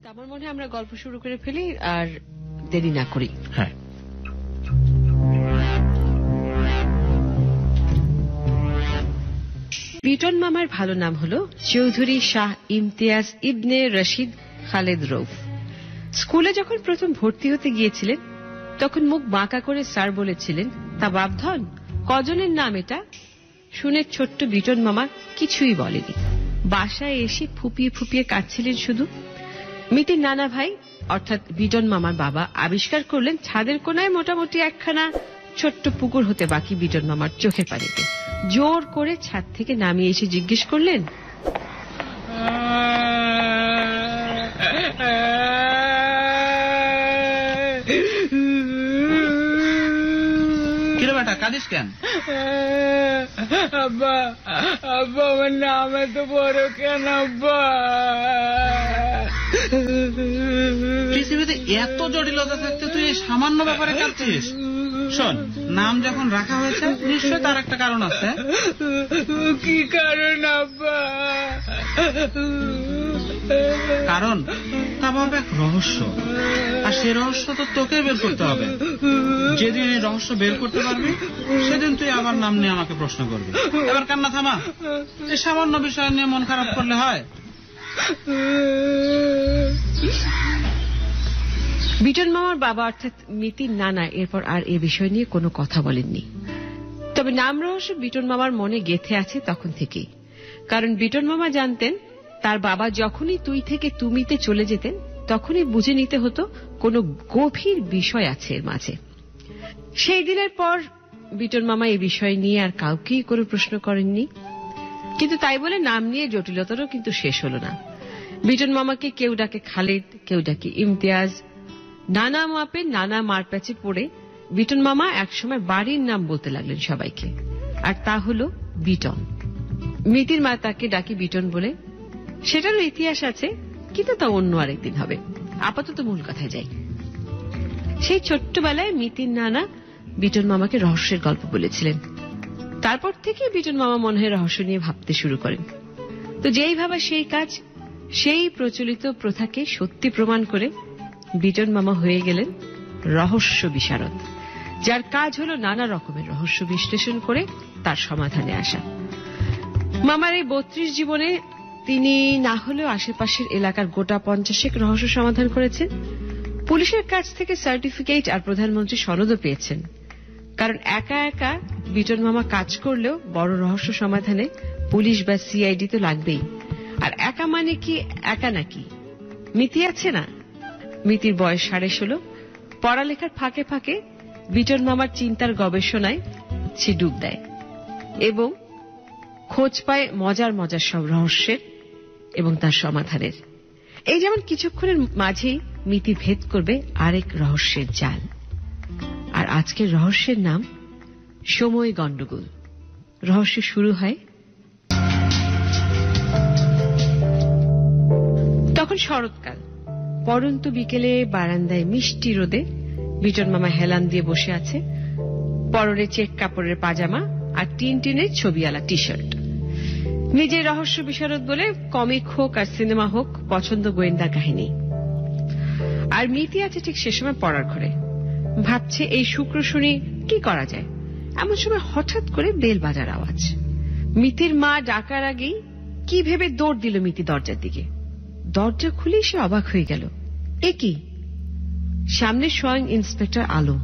আমার মনে হয় আমরা গল্প শুরু করে ফেলি আর দেরি না করি। হ্যাঁ, বিটন মামার ভালো নাম হলো চৌধুরী শাহ ইমতিয়াজ ইবনে রশিদ খালেদ রৌফ। স্কুলে যখন প্রথম ভর্তি হতে গিয়েছিলেন তখন মুখ বাঁকা করে স্যার বলেছিলেন, তা বাপধন কজনের নাম এটা? শুনে ছোট্ট বিটন মামা কিছুই বলেনি। বাসায় এসে ফুপিয়ে ফুপিয়ে কাঁদছিলেন শুধু। মিতির নানা ভাই অর্থাৎ বিটন মামার বাবা আবিষ্কার করলেন ছাদের কোনায় মোটামুটি একখানা ছোট্ট পুকুর হতে বাকি বিটন মামার চোখের পানিতে। জোর করে ছাদ থেকে নামিয়ে এসে জিজ্ঞেস করলেন, কিরে বেটা কাঁদিস কেন? আব্বা আব্বা আমার নাম এত বড় কেন আব্বা? পৃথিবীতে এত জটিলতা থাকতে তুই এই সামান্য ব্যাপারে কাঁদছিস? শোন, নাম যখন রাখা হয়েছে নিশ্চয় তার একটা কারণ আছে। কি কারণ আব্বা? কারণ তা ভাবে এক রহস্য, আর সে রহস্য তো তোকে বের করতে হবে। যেদিন এই রহস্য বের করতে পারবি সেদিন তুই আবার নাম নিয়ে আমাকে প্রশ্ন করবি। এবার কান্না থামা। এই সামান্য বিষয় নিয়ে মন খারাপ করলে হয়? বিটন মামার বাবা অর্থাৎ মিতির নানা এরপর আর এ বিষয় নিয়ে কোনো কথা বলেননি। তবে নাম রহস্য বিটন মামার মনে গেঁথে আছে তখন থেকেই। কারণ বিটন মামা জানতেন তার বাবা যখনই তুই থেকে তুমিতে চলে যেতেন তখনই বুঝে নিতে হতো কোনো গভীর বিষয় আছে এর মাঝে। সেই দিনের পর বিটন মামা এই বিষয় নিয়ে আর কাউকেই কোনো প্রশ্ন করেননি। কিন্তু তাই বলে নাম নিয়ে জটিলতারও কিন্তু শেষ হল না। বিটন মামাকে কেউ ডাকে খালিদ, কেউ ডাকে ইমতিয়াজ। নানা মাপে নানা মারপ্যাচে পড়ে বিটন মামা একসময় বাড়ির নাম বলতে লাগলেন সবাইকে, আর তা হল বিটন। মিতির মা তাকে ডাকি বিটন বলে, সেটারও ইতিহাস আছে, কিন্তু তা অন্য আরেকদিন হবে। আপাতত মূল কথায় যাই। সেই ছোট্টবেলায় মিতির নানা বিটন মামাকে রহস্যের গল্প বলেছিলেন। তারপর থেকে বিটন মামা মনে হয় রহস্য নিয়ে ভাবতে শুরু করেন। তো যেই ভাবা সেই কাজ, সেই প্রচলিত প্রথাকে সত্যি প্রমাণ করে বিটন মামা হয়ে গেলেন রহস্য বিশারদ, যার কাজ হলো নানা রকমের রহস্য বিশ্লেষণ করে তার সমাধানে আসা। মামার এই 32 জীবনে তিনি না হলেও আশেপাশের এলাকার গোটা 50 রহস্য সমাধান করেছেন। পুলিশের কাছ থেকে সার্টিফিকেট আর প্রধানমন্ত্রী সনদও পেয়েছেন। কারণ একা একা বিটন মামা কাজ করলেও বড় রহস্য সমাধানে পুলিশ বা সিআইডি তো লাগবেই। আর একা মানে কি একা নাকি? মিতি আছে না? মিতির বয়স 16.5। পড়ালেখার ফাঁকে ফাঁকে বিটন মামার চিন্তার গবেষণায় সে ডুব দেয় এবং খোঁজ পায় মজার মজার সব রহস্যের এবং তার সমাধানের। এই যেমন কিছুক্ষণের মাঝেই মিতি ভেদ করবে আরেক রহস্যের জাল। আর আজকের রহস্যের নাম সময় গন্ডগোল। রহস্য শুরু হয় তখন শরৎকাল। পরন্তু বিকেলে বারান্দায় মিষ্টি রোদে বিটন মামা হেলান দিয়ে বসে আছে। পরনে চেক কাপড়ের পাজামা আর টিনটিনের ছবিওয়ালা টি শার্ট। নিজের রহস্য বিশারদ বলে কমিক হোক আর সিনেমা হোক পছন্দ গোয়েন্দা কাহিনী। আর মিতি আছে ঠিক সে সময় পড়ার ঘরে, ভাবছে এই শুক্র শনি কি করা যায়। এমন সময় হঠাৎ করে বেল বাজার আওয়াজ। মিতির মা ডাকার আগেই কি ভেবে দৌড় দিল মিতি দরজার দিকে। দরজা খুলেই সে অবাক হয়ে গেল। এ কি? সামনে স্বয়ং ইন্সপেক্টর আলম।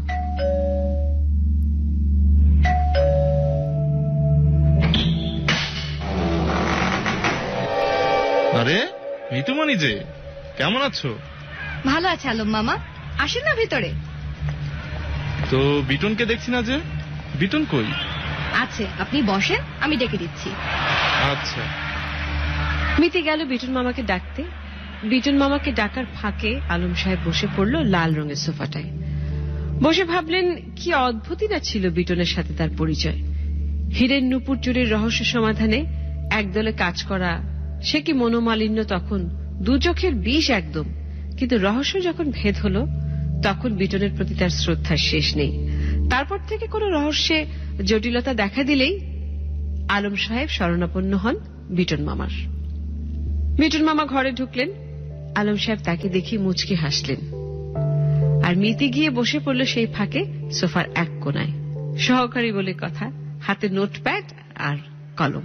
আরে মিতুমণি যে, কেমন আছো? ভালো আছে আলম মামা, আসেন না ভিতরে। তো বিটনকে দেখছি না যে, বিটন কই? আছে, আপনি বসেন, আমি ডেকে দিচ্ছি। আচ্ছা। মিতি গেল বিটন মামাকে ডাকতে। বিটন মামাকে ডাকার ফাঁকে আলম সাহেব বসে পড়ল লাল রঙের সোফাটায়। বসে ভাবলেন কি অদ্ভুতই না ছিল বিটনের সাথে তার পরিচয়। হীরের নুপুর চুরির রহস্য সমাধানে একদলে কাজ করা, সে কি মনোমালিন্য তখন, দু চোখের বিষ একদম। কিন্তু রহস্য যখন ভেদ হল তখন বিটনের প্রতি তার শ্রদ্ধার শেষ নেই। তারপর থেকে কোন রহস্যে জটিলতা দেখা দিলেই আলম সাহেব শরণাপন্ন হন বিটন মামার। বিটন মামা ঘরে ঢুকলেন আলম সাহেব তাকে দেখে মুচকি হাসলেন, আর মিতি গিয়ে বসে পড়ল সেই ফাঁকে সোফার এক কোনায়। সহকারী বলে কথা, হাতে নোটপ্যাড আর কলম।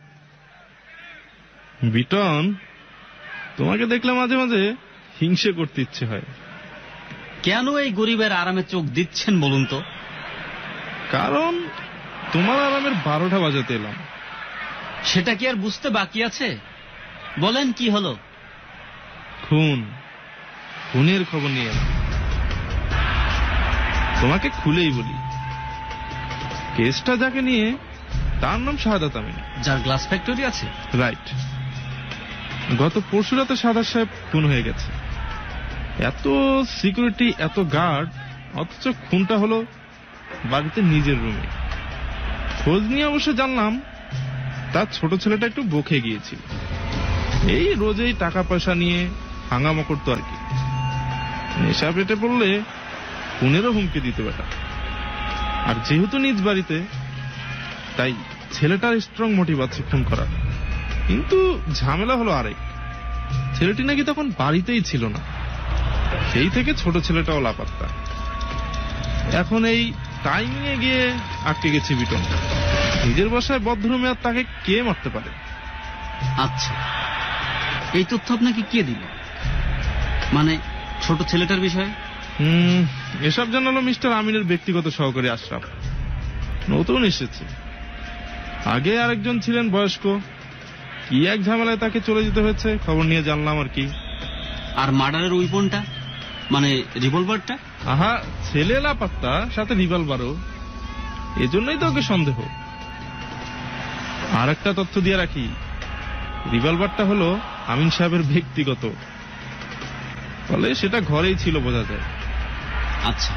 বিটন, তোমাকে দেখলে মাঝে মাঝে হিংসে করতে ইচ্ছে হয়। কেন এই গরিবের আরামে চোখ দিচ্ছেন বলুন তো? কারণ তোমার আরামের 12টা বাজাতে এলাম। সেটা কি আর বুঝতে বাকি আছে? বলেন কি হলো? খুনের খবর নিয়ে এলাম। তোমাকে খুলেই বলি, কেসটা যাকে নিয়ে তার নাম শাহাদাত আমিন, যার গ্লাস ফ্যাক্টরি আছে। রাইট। গত পরশু রাতে শাহাদাত সাহেব খুন হয়ে গেছে। এত সিকিউরিটি, এত গার্ড, অথচ খুনটা হলো বাড়িতে নিজের রুমে। খোঁজ নিয়ে অবশ্য জানলাম তার ছোট ছেলেটা একটু বকে গিয়েছিল। এই রোজেই টাকা পয়সা নিয়ে হাঙ্গামা করতো আর কি। নেশা পেটে পড়লে খুনেরও হুমকি দিতে বেটা। আর যেহেতু নিজ বাড়িতে, তাই ছেলেটার স্ট্রং মোটিভ আছে খুন করার। কিন্তু ঝামেলা হলো আরেক, ছেলেটি নাকি তখন বাড়িতেই ছিল না। সেই থেকে ছোট ছেলেটাও লাপাত্তা। এখন এই টাইমিং এ গিয়ে আটকে গেছে বিটন। নিজের বাসায় বদ্ধরুমে, আর তাকে কে মারতে পারে? আচ্ছা, এই তথ্য আপনাকে কে দিল? মানে ছোট ছেলেটার বিষয়ে? এসব জানালো মিস্টার আমিনের ব্যক্তিগত সহকারী আশরাফ। নতুন এসেছে। আগে আরেকজন ছিলেন বয়স্ক, কি এক ঝামেলায় তাকে চলে যেতে হয়েছে, খবর নিয়ে জানলাম আর কি। আর মার্ডারের উইপনটা, মানে রিভলভারটা? আহা, ছেলে লাপাত্তা, সাথে রিভলভারও। এজন্যই তো ওকে সন্দেহ। আর একটা তথ্য দিয়ে রাখি, রিভলভারটা হলো আমিন সাহেবের ব্যক্তিগত, ফলে সেটা ঘরেই ছিল বোঝা যায়। আচ্ছা,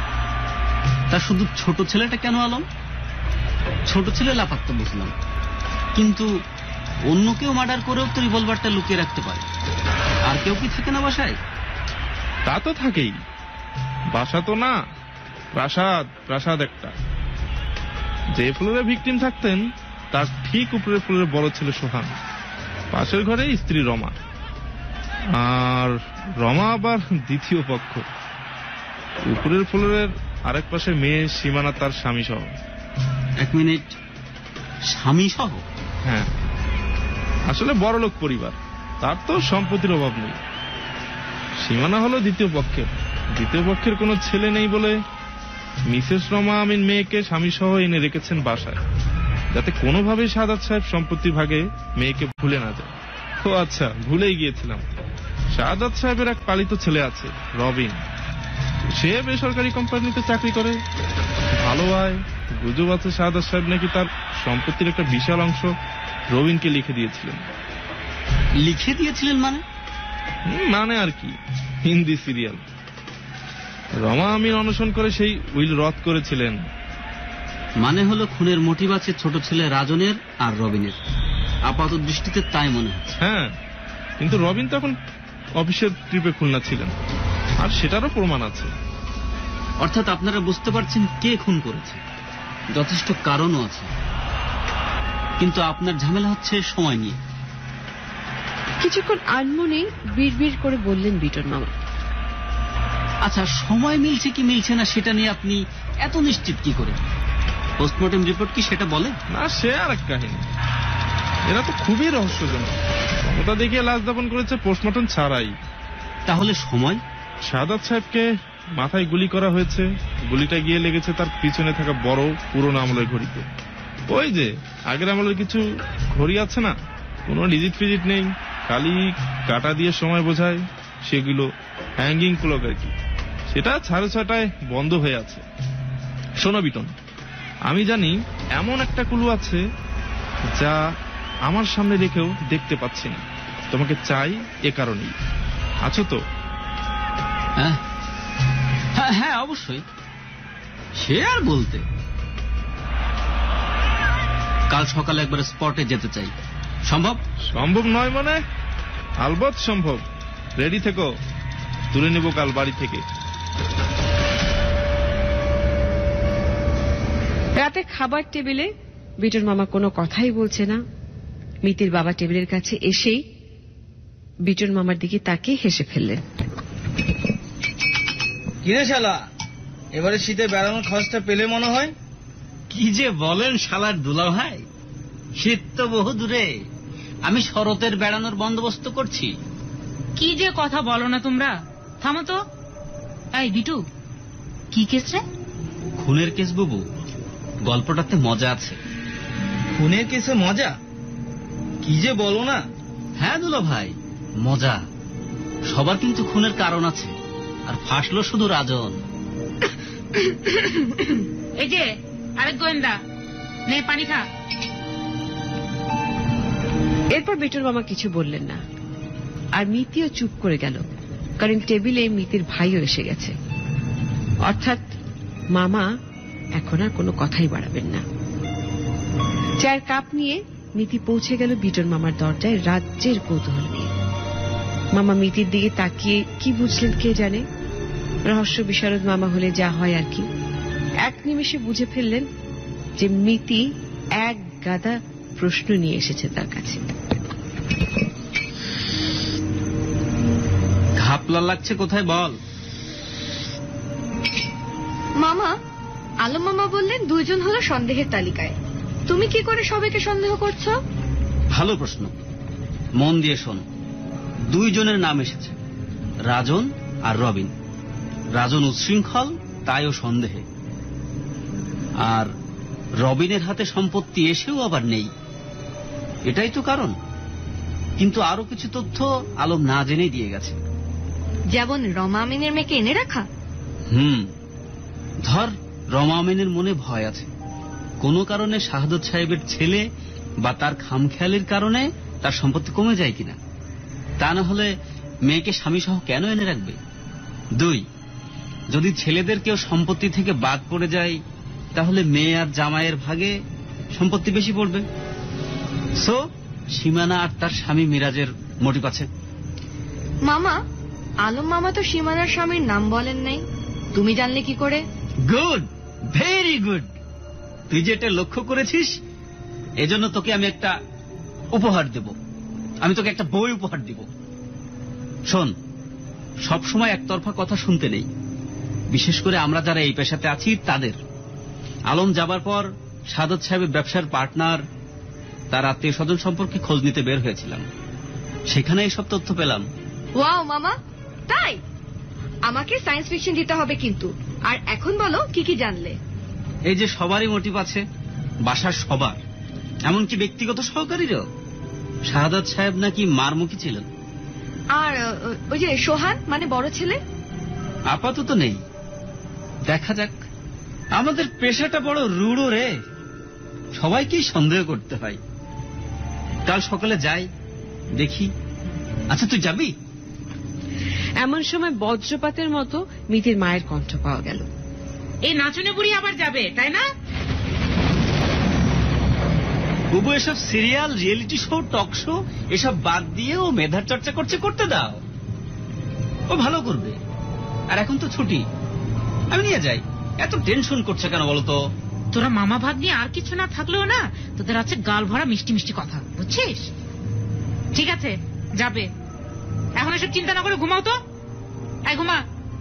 তা শুধু ছোট ছেলেটা কেন আলম? ছোট ছেলে লাপাত্তা বুঝলাম, কিন্তু অন্য কেউ মার্ডার করেও তো রিভলভারটা লুকিয়ে রাখতে পারে। আর কেউ কি থাকে না বাসায়? তা তো থাকেই। বাসা তো না, প্রাসাদ একটা। যে ফ্লোরে ভিকটিম থাকতেন তার ঠিক উপরের ফ্লোরে বড় ছেলে সোহান, পাশের ঘরে স্ত্রী রমা, আর রমা আবার দ্বিতীয় পক্ষ। উপরের ফ্লোরের আরেক পাশে মেয়ে সীমানা, তার স্বামী সহ। 1 মিনিট, স্বামী সহ? হ্যাঁ, আসলে বড়লোক পরিবার, তার তো সম্পত্তির অভাব নেই। সীমানা হলো দ্বিতীয় পক্ষের কোনো ছেলে নেই বলে মিসেস রমা আমিন মেয়েকে স্বামী সহ এনে রেখেছেন বাসায়, যাতে কোনোভাবে শাহাদাত সাহেব সম্পত্তি ভাগে মেয়েকে ভুলে না যায়। ও আচ্ছা, ভুলেই গিয়েছিলাম, শাহাদাত সাহেবের এক পালিত ছেলে আছে, রবিন। সে বেসরকারি কোম্পানিতে চাকরি করে, ভালো আয়। গুজব আছে শাহাদাত সাহেব নাকি তার সম্পত্তির একটা বিশাল অংশ রবিনকে লিখে দিয়েছিলেন। লিখে দিয়েছিলেন মানে? মানে আর কি, হিন্দি সিরিয়াল। রমা আমিন অনশন করে সেই উইল রদ করেছিলেন। মানে হলো খুনের মোটিভ আছে ছোট ছেলে রাজনের আর রবিনের। আপাত দৃষ্টিতে তাই মনে হচ্ছে। হ্যাঁ, কিন্তু রবিন তখন অফিসের ট্রিপে খুলনা ছিলেন, আর সেটারও প্রমাণ আছে। অর্থাৎ আপনারা বুঝতে পারছেন কে খুন করেছে, যথেষ্ট কারণও আছে। কিন্তু আপনার ঝামেলা হচ্ছে সময় নিয়ে। কিছুক্ষণ আনমনে বিড়বিড় করে বললেন বিটন মামা। আচ্ছা, সময় মিলছে কি মিলছে না সেটা নিয়ে আপনি এত নিশ্চিত কি করে? পোস্টমর্টেম রিপোর্ট কি সেটা বলে? না, সে আর এক কাহিনী। এরা তো খুবই রহস্যজনক। ক্ষমতা দেখিয়ে লাশ দাপন করেছে পোস্টমর্টম ছাড়াই। তাহলে সময়? শাহাদাত সাহেবকে মাথায় গুলি করা হয়েছে, গুলিটা গিয়ে লেগেছে তার পিছনে থাকা বড় পুরনো আমলের ঘড়িতে। ওই যে আগের আমলের কিছু ঘড়ি আছে না, কোনো ডিজিট ফিজিট নেই, খালি কাটা দিয়ে সময় বোঝায়, সেগুলো হ্যাঙ্গিং ক্লক আর কি। সেটা 6:30টায় বন্ধ হয়ে আছে। শোনো বিটন, আমি জানি এমন একটা ক্লু আছে যা আমার সামনে রেখেও দেখতে পাচ্ছি না। তোমাকে চাই এ কারণেই। আছো তো? হ্যাঁ হ্যাঁ, অবশ্যই। সে আর বলতে, কাল সকালে একবার স্পটে যেতে চাই। সম্ভব? সম্ভব নয় মানে? আলবৎ সম্ভব। রেডি থেকো, তুলে নেব কাল বাড়ি থেকে। রাতে খাবার টেবিলে বিটন মামা কোনো কথাই বলছে না। মিতির বাবা টেবিলের কাছে এসেই বিটন মামার দিকে তাকিয়ে হেসে ফেললেন। কিরে শালা, এবারে শীতে বেড়ানোর খরচটা পেলে মনে হয়। কি যে বলেন শালার দুলা ভাই, শীত তো বহু দূরে, আমি শরতের বেড়ানোর বন্দোবস্ত করছি। কি যে কথা বলো না তোমরা, থামো তো। এই বিটু, কি কেস রে? খুনের কেস বুবু, গল্পটাতে মজা আছে। খুনের কেসে মজা? কি যে বলো না। হ্যাঁ দুলা ভাই, মজা। সবার কিন্তু খুনের কারণ আছে, আর ফাঁসলো শুধু রাজন। এই যে আরেক গোয়েন্দা, নে পানি খা। এরপর বিটন মামা কিছু বললেন না, আর মিতিও চুপ করে গেল, কারণ টেবিলে মিতির ভাইও এসে গেছে। অর্থাৎ মামা এখন আর কোনো কথাই বাড়াবেন না। চায়ের কাপ নিয়ে মিতি পৌঁছে গেল বিটন মামার দরজায় রাজ্যের কৌতূহল নিয়ে। মামা মিতির দিকে তাকিয়ে কি বুঝলেন কে জানে। রহস্য বিশারদ মামা হলে যা হয় আর কি। এক নিমেষে বুঝে ফেললেন যে মিতি এক গাদা প্রশ্ন নিয়ে এসেছে তার কাছে। ঘাপলা লাগছে কোথায় বল। মামা, আলম মামা বললেন 2 জন হলো সন্দেহের তালিকায়। তুমি কি করে সবাইকে সন্দেহ করছো? ভালো প্রশ্ন, মন দিয়ে শোন। 2 জনের নাম এসেছে, রাজন আর রবিন। রাজন উচ্ছৃঙ্খল, তাইও সন্দেহে। আর রবিনের হাতে সম্পত্তি এসেও আবার নেই, এটাই তো কারণ। কিন্তু আরো কিছু তথ্য আলম না জেনেই দিয়ে গেছে। যেমন রমা আমিনের মেয়েকে এনে রাখা। ধর রমা আমিনের মনে ভয় আছে, কোনো কারণে শাহাদত সাহেবের ছেলে বা তার খামখেয়ালির কারণে তার সম্পত্তি কমে যায় কিনা। তা না হলে মেয়েকে স্বামী সহ কেন এনে রাখবে। 2, যদি ছেলেদের কেউ সম্পত্তি থেকে বাদ পড়ে যায়, তাহলে মেয়ে আর জামাইয়ের ভাগে সম্পত্তি বেশি পড়বে। সো সীমানা আর তার স্বামী মিরাজের মোটিভ আছে। মামা, আলম মামা তো সীমানার স্বামীর নাম বলেন নাই, তুমি জানলে কি করে? Good, very good. তুই যেটা লক্ষ্য করেছিস, এজন্য তোকে আমি একটা উপহার দেব। আমি তোকে একটা বই উপহার দিব। শোন, সবসময় একতরফা কথা শুনতে নেই, বিশেষ করে আমরা যারা এই পেশাতে আছি তাদের। আলম যাবার পর শাহাদত সাহেবের ব্যবসার পার্টনার, তার আত্মীয় স্বজন সম্পর্কে খোঁজ নিতে বের হয়েছিলাম, সেখানে এইসব তথ্য পেলাম। ওয়াও মামা, তাই? আমাকে সায়েন্স ফিকশন দিতে হবে কিন্তু। আর এখন বলো কি কি জানলে? এই যে সবারই মোটিভ আছে, বাসার সবার, এমনকি ব্যক্তিগত সহকারীরও। শাহাদত সাহেব নাকি মারমুখী ছিলেন। আর ওই যে সোহান, মানে বড় ছেলে? আপাতত নেই, দেখা যাক। আমাদের পেশাটা বড় রূঢ় রে, সবাইকেই সন্দেহ করতে হয়। কাল সকালে যাই, দেখি। আচ্ছা তুই যাবি? এমন সময় বজ্রপাতের মতো মিতির মায়ের কণ্ঠ পাওয়া গেল। এই নাচনে বুড়ি আবার যাবে, তাই না? বুবু, এসব serial, reality show, talk show এসব বাদ দিয়ে ও মেধার চর্চা করছে, করতে দাও। ও ভালো করবে। আর এখন তো ছুটি, আমি নিয়ে যাই। এত টেনশন করছে কেন বলতো? তোরা মামা ভাগ নিয়ে আর কিছু না থাকলেও না, তোদের আছে গাল ভরা মিষ্টি মিষ্টি কথা, বুঝছিস? ঠিক আছে, যাবে। এখন এসব চিন্তা না করে ঘুমাও তো। এই ঘুমা।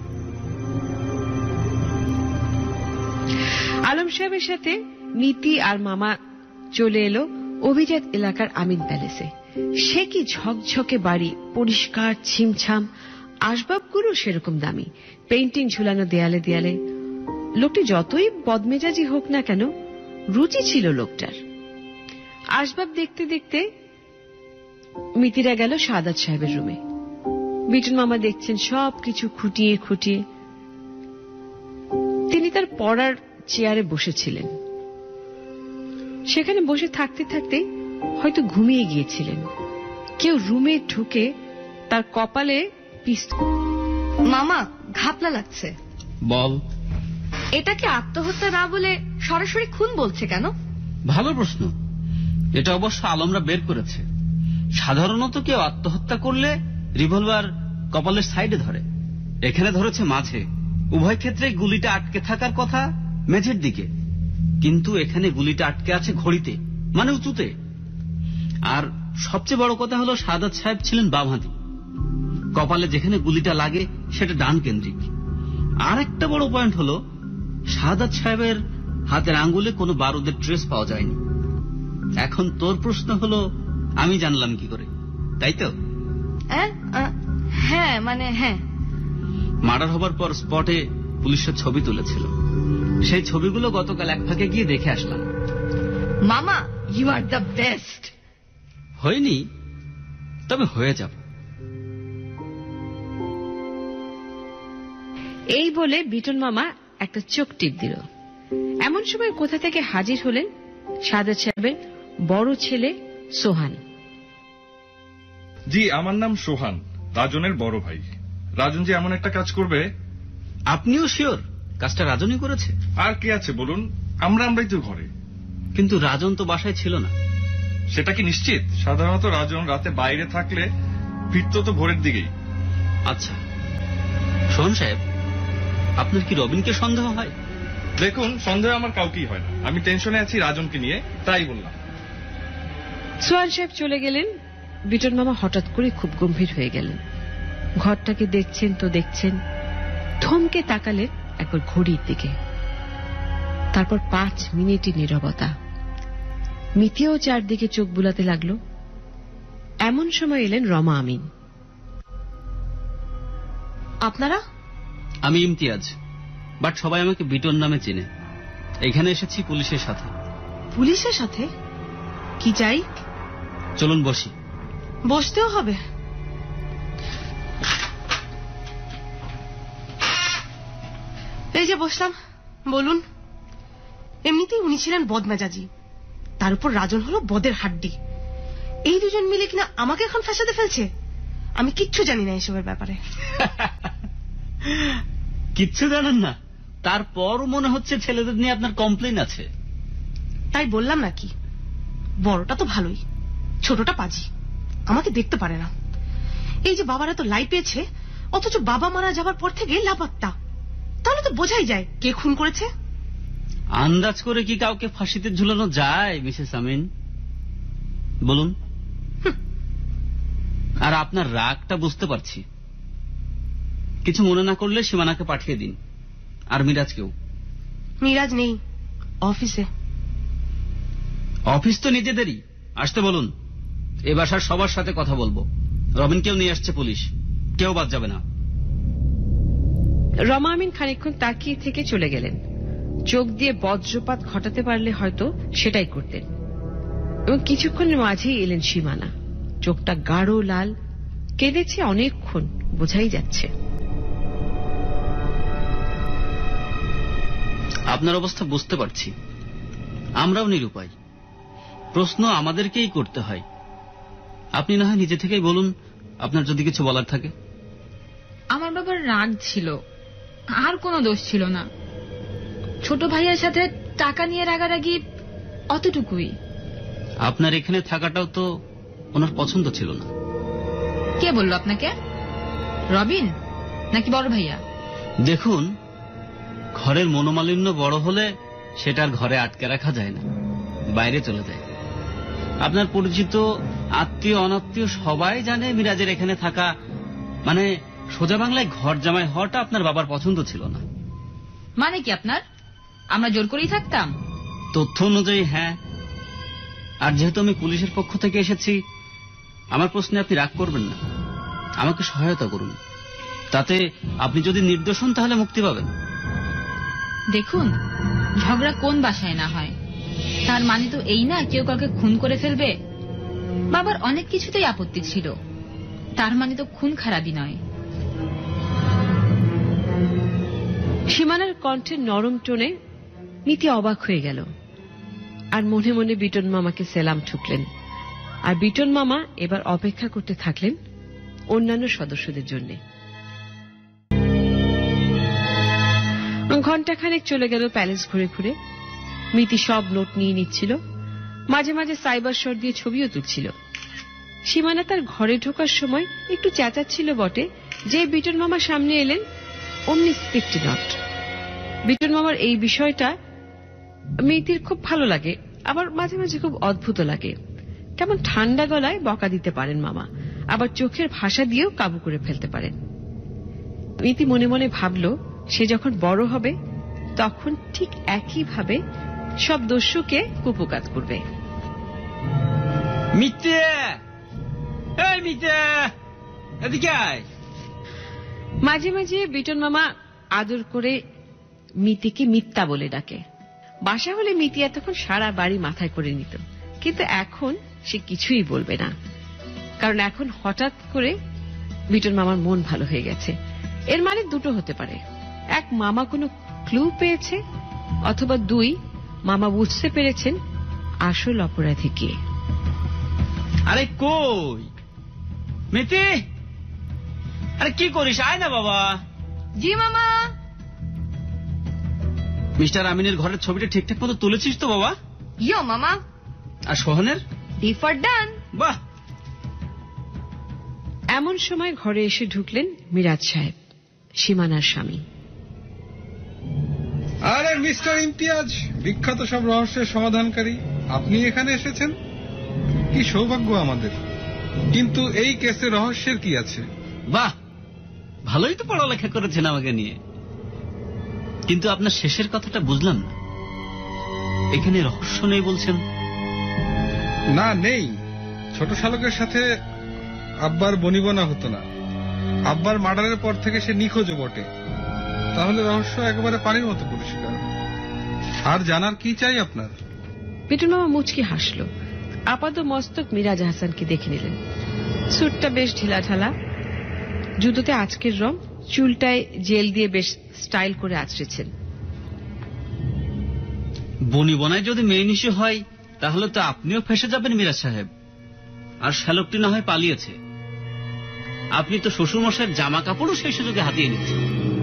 আলম সাহেবের সাথে মিতি আর মামা চলে এলো অভিজাত এলাকার আমিন প্যালেসে। সে কি ঝকঝকে বাড়ি, পরিষ্কার ছিমছাম, আসবাবগুলো সেরকম দামি, পেইন্টিং ঝুলানো দেয়ালে দেয়ালে। লোকটি যতই বদমেজাজি হোক না কেন, রুচি ছিল লোকটার। আসবাব দেখতে দেখতে মিতিরা গেল শাহাদত সাহেবের রুমে। বিটন মামা দেখছেন সবকিছু খুঁটিয়ে খুঁটিয়ে। তিনি তার পড়ার চেয়ারে বসেছিলেন। সেখানে বসে থাকতে থাকতে হয়তো ঘুমিয়ে গিয়েছিলেন। কেউ রুমে ঢুকে তার কপালে পিস্তল। মামা, ঘাপলা লাগছে। বল। এটাকে আত্মহত্যা না বলে সরাসরি খুন বলছে কেন? ভালো প্রশ্ন। এটা অবশ্য আলমরা বের করেছে। সাধারণত কেউ আত্মহত্যা করলে রিভলভার কপালের সাইডে ধরে, এখানে ধরেছে মাঝে। উভয় ক্ষেত্রে গুলিটা আটকে থাকার কথা মেঝের দিকে, কিন্তু এখানে গুলিটা আটকে আছে ঘড়িতে, মানে উঁচুতে। আর সবচেয়ে বড় কথা হলো শাহাদত সাহেব ছিলেন বামহাতি, কপালে যেখানে গুলিটা লাগে সেটা ডান কেন্দ্রিক। আর একটা বড় পয়েন্ট হলো শাহাদাত সাহেবের হাতের আঙ্গুলে কোনো বারুদের ট্রেস পাওয়া যায়নি। এখন তোর প্রশ্ন হলো আমি জানলাম কি করে, তাই তো? হ্যাঁ মানে হ্যাঁ, মার্ডার হবার পর স্পটে পুলিশের ছবি তুলেছিল, সেই ছবিগুলো গতকাল এক ফাঁকে গিয়ে দেখে আসলাম। মামা ইউ আর দ্য বেস্ট। হয়নি, তবে হয়ে যাব। এই বলে বিটন মামা একটা চোখ টিপ দিল। এমন সময় কোথা থেকে হাজির হলেন শাহাদাত সাহেবের বড় ছেলে সোহান। জি, আমার নাম সোহান, রাজনের বড় ভাই। রাজন যে এমন একটা কাজ করবে। আপনিও শিওর কাজটা রাজনই করেছে? আর কে আছে বলুন, আমরাই তো ঘরে। কিন্তু রাজন তো বাসায় ছিল না। সেটা কি নিশ্চিত? সাধারণত রাজন রাতে বাইরে থাকলে ফিরত তো ভোরের দিকেই। আচ্ছা সোহান সাহেব, আপনার কি রবিনকে সন্দেহ হয়? দেখুন, সন্দেহ আমার কাউকেই হয় না। আমি টেনশনে আছি রাজনকে নিয়ে, তাই বললাম। সোহান সাহেব চলে গেলেন। বিটন মামা হঠাৎ করে খুব গম্ভীর হয়ে গেলেন। ঘরটাকে দেখছেন তো দেখছেন, থমকে তাকালেন একবার ঘড়ির দিকে। তারপর 5 মিনিটই নীরবতা। মিতিও চারদিকে চোখ বুলাতে লাগলো। এমন সময় এলেন রমা আমিন। আপনারা? আমি ইমতিয়াজ, বাট সবাই আমাকে বিটন নামে চেনে। এখানে এসেছি পুলিশের সাথে। পুলিশের সাথে? কি চাই? চলুন বসি। বসতেও হবে? এই যে বসলাম। বলুন। এমনিতেই উনি ছিলেন বদমেজাজি, তার উপর রাজন হলো বদের হাড্ডি। এই দুজন মিলে কিনা আমাকে এখন ফাঁসাতে ফেলছে। আমি কিচ্ছু জানি না এসবের ব্যাপারে। কিচ্ছু জানেন না? তারপরও মনে হচ্ছে ছেলেদের নিয়ে আপনার কমপ্লেইন আছে। তাই বললাম নাকি, বড়টা তো ভালোই, ছোটটা পাজি, আমাকে দেখতে পারে না। এই যে বাবারা তো লাই পেয়েছে, অথচ বাবা মারা যাবার পর থেকে লাপাত্তা। তাহলে তো বোঝাই যায় কে খুন করেছে। আন্দাজ করে কি কাউকে ফাঁসিতে ঝুলানো যায় মিসেস আমিন? বলুন। আর আপনার রাগটা বুঝতে পারছি। কিছু মনে না করলে সীমানাকে পাঠিয়ে দিন, আর মিরাজকেও। মিরাজ নেই, অফিসে। অফিস তো নিজেদেরই, আসতে বলুন। এ বাসার সবার সাথে কথা বলবো। রবিনকেও নিয়ে আসছে পুলিশ, কেউ বাদ যাবে না। রমা আমিন খানিকক্ষণ তাকিয়ে থেকে চলে গেলেন। চোখ দিয়ে বজ্রপাত ঘটাতে পারলে হয়তো সেটাই করতেন। এবং কিছুক্ষণের মাঝেই এলেন সীমানা। চোখটা গাঢ় লাল, কেঁদেছে অনেকক্ষণ, বোঝাই যাচ্ছে। আপনার অবস্থা বুঝতে পারছি। আমরাও নিরুপায়। প্রশ্ন আমাদেরকেই করতে হয়। আপনি না হয় নিজে থেকেই বলুন, আপনার যদি কিছু বলার থাকে। আমার বাবার রাগ ছিল, আর কোনো দোষ ছিল না। ছোট ভাইয়ের সাথে টাকা নিয়ে রাগারাগি, অতটুকুই। আপনার এখানে থাকাটাও তো ওনার পছন্দ ছিল না। কে বললো আপনাকে? রবিন নাকি বড় ভাইয়া? দেখুন, ঘরের মনোমালিন্য বড় হলে সেটার ঘরে আটকে রাখা যায় না, বাইরে চলে যায়। আপনার পরিচিত আত্মীয় অনাত্মীয় সবাই জানে মিরাজের এখানে থাকা মানে সোজা বাংলায় ঘর জামাই হওয়াটা আপনার বাবার পছন্দ ছিল না। মানে কি আপনার? আমরা জোর করেই থাকতাম? তথ্য অনুযায়ী হ্যাঁ। আর যেহেতু আমি পুলিশের পক্ষ থেকে এসেছি, আমার প্রশ্নে আপনি রাগ করবেন না, আমাকে সহায়তা করুন। তাতে আপনি যদি নির্দোষ হন তাহলে মুক্তি পাবেন। দেখুন, ঝগড়া কোন বাসায় না হয়, তার মানে তো এই না কেউ কাউকে খুন করে ফেলবে। বাবার অনেক কিছুতেই আপত্তি ছিল, তার মানে তো খুন খারাপই নয়। সীমানার কণ্ঠের নরম টোনে মিতি অবাক হয়ে গেল, আর মনে মনে বিটন মামাকে সেলাম ঠুকলেন। আর বিটন মামা এবার অপেক্ষা করতে থাকলেন অন্যান্য সদস্যদের জন্য। ঘণ্টাখানেক চলে গেল প্যালেস ঘুরে ঘুরে। মিতি সব নোট নিয়ে নিচ্ছিল, মাঝে মাঝে সাইবার শট দিয়ে ছবিও তুলছিল। সীমানা তার ঘরে ঢোকার সময় একটু চেঁচাচ্ছিল বটে, যে বিটন মামা সামনে এলেন অমনি স্পিকটি নট। বিটন মামার এই বিষয়টা মিতির খুব ভালো লাগে, আবার মাঝে মাঝে খুব অদ্ভুত লাগে। কেমন ঠান্ডা গলায় বকা দিতে পারেন মামা, আবার চোখের ভাষা দিয়েও কাবু করে ফেলতে পারেন। মিতি মনে মনে ভাবল সে যখন বড় হবে তখন ঠিক একইভাবে সব দস্যুকে কুপকাত করবে। মিথ্যে, এই মিথ্যে, এদিকে আয়। মাঝে মাঝে বিটন মামা আদর করে মিতিকে মিথ্যা বলে ডাকে। বাসা হলে মিতি এতক্ষণ সারা বাড়ি মাথায় করে নিত, কিন্তু এখন সে কিছুই বলবে না, কারণ এখন হঠাৎ করে বিটন মামার মন ভালো হয়ে গেছে। এর মানে দুটো হতে পারে, এক, মামা কোনো ক্লু পেয়েছে, অথবা দুই, মামা বুঝতে পেরেছেন আসল অপরাধী কে। আরে কই মিতি, আরে কি করিস? আয় না বাবা। জি মামা। মিস্টার আমিনের ঘরের ছবিটা ঠিকঠাক মতো তুলেছিস তো বাবা? ইয়ো মামা। আর সোহানের? D for done. বাহ। এমন সময় ঘরে এসে ঢুকলেন মিরাজ সাহেব, সীমানার স্বামী। আরে মিস্টার ইমতিয়াজ, বিখ্যাত সব রহস্যের সমাধানকারী, আপনি এখানে এসেছেন, কি সৌভাগ্য আমাদের। কিন্তু এই কেসে রহস্যের কি আছে? বাহ, ভালোই তো পড়ালেখা করেছেন আমাকে নিয়ে, কিন্তু আপনার শেষের কথাটা বুঝলাম না। এখানে রহস্য নেই বলছেন? না, নেই। ছোট শালকের সাথে আব্বার বনিবনা হতো না। আব্বার মার্ডারের পর থেকে সে নিখোঁজও বটে। তাহলে রহস্য একেবারে পানির মতো পরিষ্কার। আর জানার কি চাই আপনার? বিটন মামা মুচকি হাসল। আপাত মস্তক মিরাজ হাসানকে দেখে নিলেন। স্যুটটা বেশ ঢিলাঢালা, জুতোতে আজকের রং, চুলটায় জেল দিয়ে বেশ স্টাইল করে আঁচড়েছেন। বনিবনায় যদি মেইনিশি হয় তাহলে তো আপনিও ফেসে যাবেন মিরাজ সাহেব। আর শ্যালকটি না হয় পালিয়েছে, আপনি তো শ্বশুরমশাইয়ের জামা কাপড়ও সেই সুযোগে হাতিয়ে নিচ্ছেন।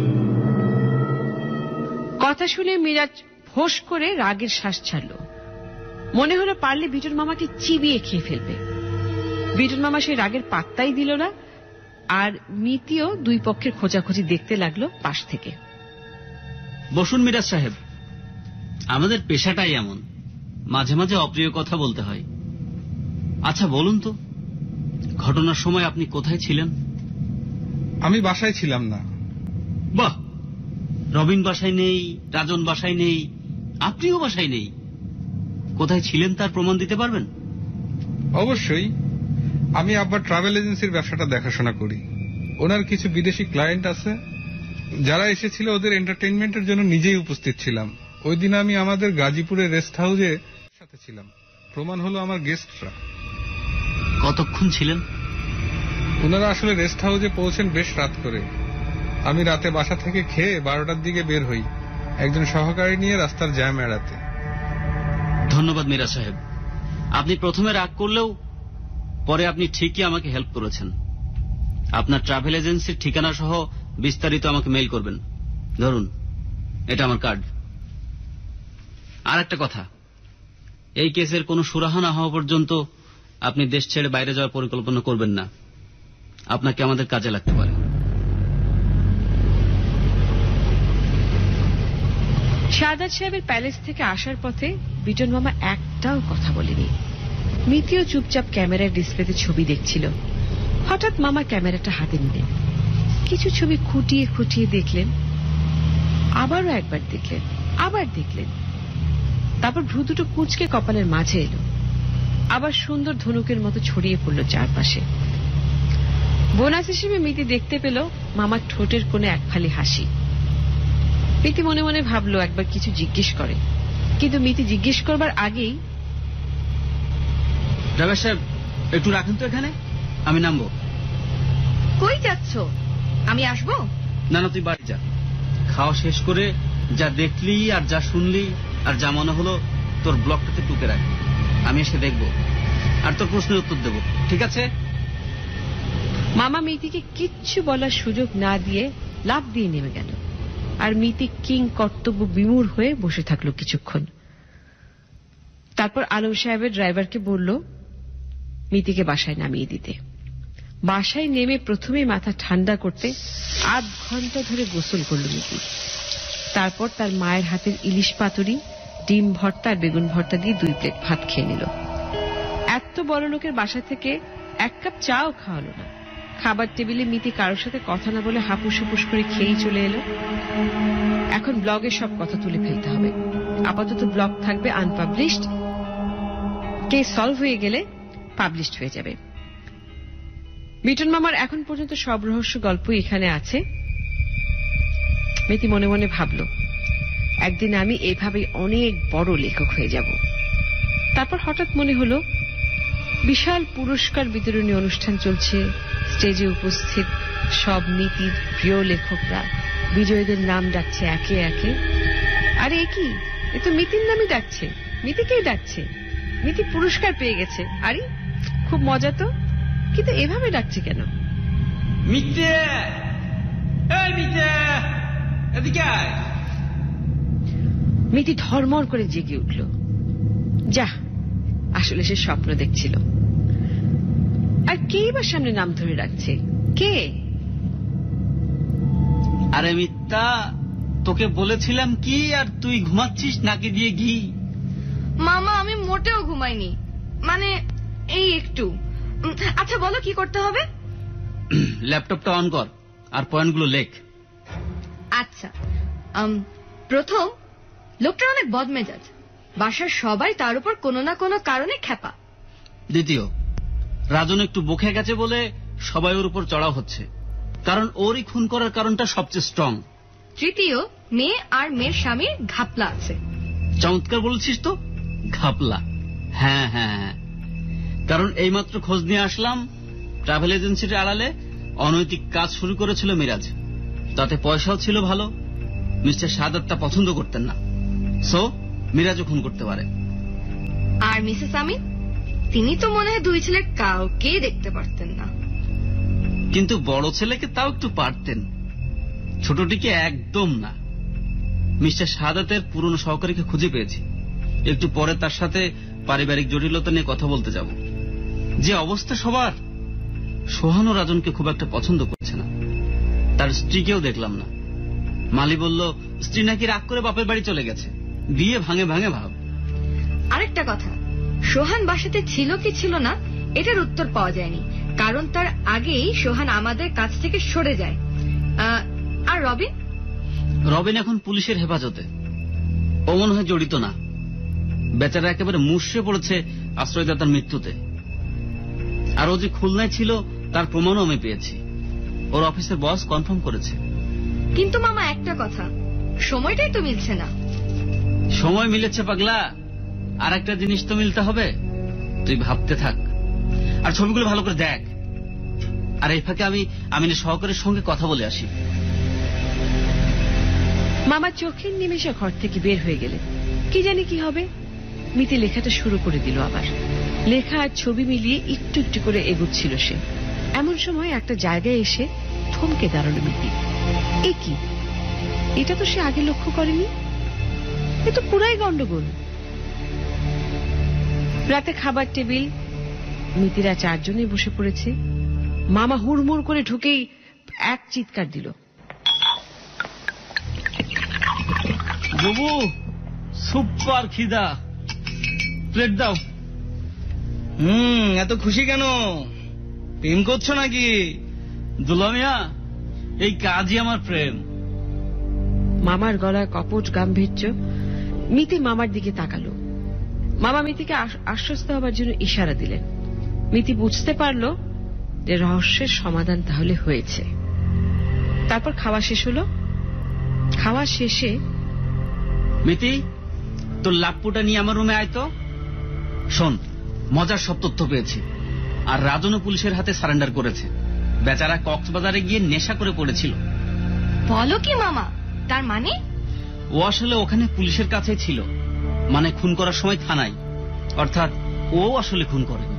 কথা শুনে মিরাজ ফোঁস করে রাগের শ্বাস ছাড়ল। মনে হলো পারলে বিটন মামাকে চিবিয়ে খেয়ে ফেলবে। বিটন মামা সেই রাগের পাত্তাই দিল না, আর মিতিও দুই পক্ষের খোঁজাখুঁজি দেখতে লাগলো পাশ থেকে। বসুন মিরাজ সাহেব, আমাদের পেশাটাই এমন, মাঝে মাঝে অপ্রিয় কথা বলতে হয়। আচ্ছা বলুন তো, ঘটনার সময় আপনি কোথায় ছিলেন? আমি বাসায় ছিলাম না। বাহ, রবিন বাসায় নেই, রাজন বাসায় নেই, আপনিও বাসায় নেই। কোথায় ছিলেন তার প্রমাণ দিতে পারবেন? অবশ্যই। আমি আব্বার ট্রাভেল এজেন্সির ব্যবসাটা দেখাশোনা করি। ওনার কিছু বিদেশি ক্লায়েন্ট আছে, যারা এসেছিল ওদের এন্টারটেইনমেন্টের জন্য নিজেই উপস্থিত ছিলাম। ওই দিন আমি আমাদের গাজীপুরের রেস্ট হাউসে সাথে ছিলাম। প্রমাণ হলো আমার গেস্টরা। কতক্ষণ ছিলেন? ওনারা আসলে রেস্ট হাউসে পৌঁছেন বেশ রাত করে। আমি রাতে বাসা থেকে খেয়ে 12টার দিকে বের হই, একজন সহকারী নিয়ে রাস্তার জ্যাম এড়াতে। ধন্যবাদ মিরাজ সাহেব, আপনি প্রথমে রাগ করলেও পরে আপনি ঠিকই আমাকে হেল্প করেছেন। আপনার ট্রাভেল এজেন্সির ঠিকানা সহ বিস্তারিত আমাকে মেইল করবেন। ধরুন, এটা আমার কার্ড। আর একটা কথা, এই কেসের কোনো সুরাহা না হওয়া পর্যন্ত আপনি দেশ ছেড়ে বাইরে যাওয়ার পরিকল্পনা করবেন না। আপনাকে আমাদের কাজে লাগতে পারে। শাহাদাত সাহেবের প্যালেস থেকে আসার পথে বিটন মামা একটাও কথা বলেনি। মিতিও চুপচাপ ক্যামেরার ডিসপ্লেতে ছবি দেখছিল। হঠাৎ মামা ক্যামেরাটা হাতে নিলেন, কিছু ছবি খুঁটিয়ে খুঁটিয়ে দেখলেন, আবারও একবার দেখলেন, আবার দেখলেন। তারপর ভ্রু দুটো কুঁচকে কপালের মাঝে এলো, আবার সুন্দর ধনুকের মতো ছড়িয়ে পড়ল চারপাশে। বোনাস হিসেবে মিতি দেখতে পেল মামার ঠোঁটের কোণে এক ফালি হাসি। মিতি মনে মনে ভাবলো একবার কিছু জিজ্ঞেস করে, কিন্তু মিতি জিজ্ঞেস করবার আগেই, ড্রাইভার সাহেব একটু রাখেন তো এখানে, আমি নামবো। কই যাচ্ছ? আমি আসবো? না না, তুই বাড়ি যা। খাওয়া শেষ করে যা দেখলি আর যা শুনলি আর যা মনে হলো তোর ব্লগটাতে টুকে রাখ, আমি এসে দেখবো আর তোর প্রশ্নের উত্তর দেবো, ঠিক আছে? মামা মিতিকে কিচ্ছু বলার সুযোগ না দিয়ে লাফ দিয়ে নেমে গেল, আর মিতি কিং কর্তব্য বিমূঢ় হয়ে বসে থাকলো কিছুক্ষণ। তারপর আলম সাহেবের ড্রাইভারকে বলল মিতিকে বাসায় নামিয়ে দিতে। বাসায় নেমে প্রথমেই মাথা ঠান্ডা করতে আধ ঘন্টা ধরে গোসল করল মিতি। তারপর তার মায়ের হাতের ইলিশ পাতুরি, ডিম ভর্তা আর বেগুন ভর্তা দিয়ে 2 প্লেট ভাত খেয়ে নিল। এত বড় লোকের বাসা থেকে এক কাপ চাও খাওয়ালো না। খাবার টেবিলে মিতি কারোর সাথে কথা না বলে হাপুস হুপুস করে খেয়েই চলে এলো। এখন ব্লগে সব কথা তুলে ফেলতে হবে। আপাতত ব্লগ থাকবে আনপাবলিশড, কেস সলভ হয়ে গেলে পাবলিশড হয়ে যাবে। মিটন মামার এখন পর্যন্ত সব রহস্য গল্প এখানে আছে। মিতি মনে মনে ভাবল, একদিন আমি এভাবে অনেক বড় লেখক হয়ে যাব। তারপর হঠাৎ মনে হলো, বিশাল পুরস্কার বিতরণী অনুষ্ঠান চলছে, স্টেজে উপস্থিত সব মিতির প্রিয় লেখকরা বিজয়ীদের নাম ডাকছে একে একে। আরে কি, এ তো মিতির নামই ডাকছে, মিতিকেই ডাকছে। মিতি পুরস্কার পেয়ে গেছে, আরে খুব মজা তো, কিন্তু এভাবে ডাকছে কেন? মিতে, এই মিতে, এদিকে আয়। মিতি ধর্মর করে জেগে উঠল। যা, আসলে সে স্বপ্ন দেখছিল। আর কে বা সামনে নাম ধরে রাখছে? কে? আরে মিথ্যা, তোকে বলেছিলাম কি আর তুই ঘুমাচ্ছিস নাকি দিয়ে ঘি? মামা আমি মোটেও ঘুমাইনি, মানে এই একটু। আচ্ছা বলো কি করতে হবে? ল্যাপটপটা অন কর আর পয়েন্টগুলো লেখ। আচ্ছা, প্রথম, লোকটা অনেক বদমেজাজ, বাসার সবাই তার উপর কোনো না কোনো কারণে খেপা। দ্বিতীয়, রাজন একটু বকে গেছে বলে সবাই ওর উপর চড়াও হচ্ছে, কারণ ওরই খুন করার কারণটা সবচেয়ে স্ট্রং। তৃতীয়, মেয়ে আর মেয়ের স্বামীর ঘাপলা আছে। চমৎকার বলছিস তো, ঘাপলা। হ্যাঁ হ্যাঁ হ্যাঁ, কারণ এইমাত্র খোঁজ নিয়ে আসলাম ট্রাভেল এজেন্সির আড়ালে অনৈতিক কাজ শুরু করেছিল মিরাজ। তাতে পয়সাও ছিল ভালো। মিস্টার সাদাত তা পছন্দ করতেন না, সো মিরাজও খুন করতে পারে। আর মিসেস আমিন, তিনি তো মনে হয় দুই ছেলের কাউকে দেখতে পারতেন না। কিন্তু বড় ছেলেকে তাও একটু পারতেন, ছোটটিকে একদম না। মিস্টার সাদাতের পুরনো সহকারীকে খুঁজে পেয়েছি, একটু পরে তার সাথে পারিবারিক জটিলতা নিয়ে কথা বলতে যাব। যে অবস্থা সবার, সোহানও রাজনকে খুব একটা পছন্দ করছে না, তার স্ত্রীকেও দেখলাম না। মালি বলল স্ত্রী নাকি রাগ করে বাপের বাড়ি চলে গেছে, বিয়ে ভাঙে ভাঙে ভাব। আরেকটা কথা, সোহান বাসাতে ছিল কি ছিল না এটার উত্তর পাওয়া যায়নি, কারণ তার আগেই সোহান আমাদের কাছ থেকে সরে যায়। আর রবিন? রবিন এখন পুলিশের হেফাজতে, ও মনে হয় জড়িত না। বেচারা একেবারে মুষড়ে পড়েছে আশ্রয়দাতার মৃত্যুতে। আর ও যে খুলনায় ছিল তার প্রমাণও আমি পেয়েছি, ওর অফিসের বস কনফার্ম করেছে। কিন্তু মামা একটা কথা, সময়টাই তো মিলছে না। সময় মিলেছে পাগলা, আর একটা জিনিস তো মিলতে হবে। তুই ভাবতে থাক আর ছবিগুলো ভালো করে দেখ। আর এই ফাঁকে আমি আমিনের সহকারীর সঙ্গে কথা বলে আসি। মামা চোখের নিমেষে ঘর থেকে বের হয়ে গেলেন। কি জানি কি হবে। মিতি লেখাটা শুরু করে দিল আবার। লেখা আর ছবি মিলিয়ে একটু একটু করে এগুচ্ছিল সে। এমন সময় একটা জায়গায় এসে থমকে দাঁড়ালো মিতি। এ কি, এটা তো সে আগে লক্ষ্য করেনি। এ তো পুরাই গন্ডগোল। রাতে খাবার টেবিল, মিতিরা চারজনে বসে পড়েছে। মামা হুড়মুড় করে ঢুকেই এক চিৎকার দিল, বাবু সুপার খিদা, প্লেট দাও। এত খুশি কেন? প্রেম করছো নাকি? দুলামিয়া, এই কাজই আমার প্রেম। মামার গলায় কপট গাম্ভীর্য। মিতি মামার দিকে তাকালো। মামা মিতিকে আশ্বস্ত হবার জন্য ইশারা দিলেন। মিতি বুঝতে পারল যে রহস্যের সমাধান তাহলে হয়েছে। তারপর খাওয়া শেষ হলো। খাওয়া শেষে, মিতি তোর লাপ্পুটা নিয়ে আমার রুমে আয় তো। শোন, মজার সব তথ্য পেয়েছি। আর রাজনও পুলিশের হাতে সারেন্ডার করেছে। বেচারা কক্সবাজারে গিয়ে নেশা করে পড়েছিল। বলো কি মামা, তার মানে? ও আসলে ওখানে পুলিশের কাছে ছিল, মানে খুন করার সময় থানায়, অর্থাৎ ও আসলে খুন করেনি।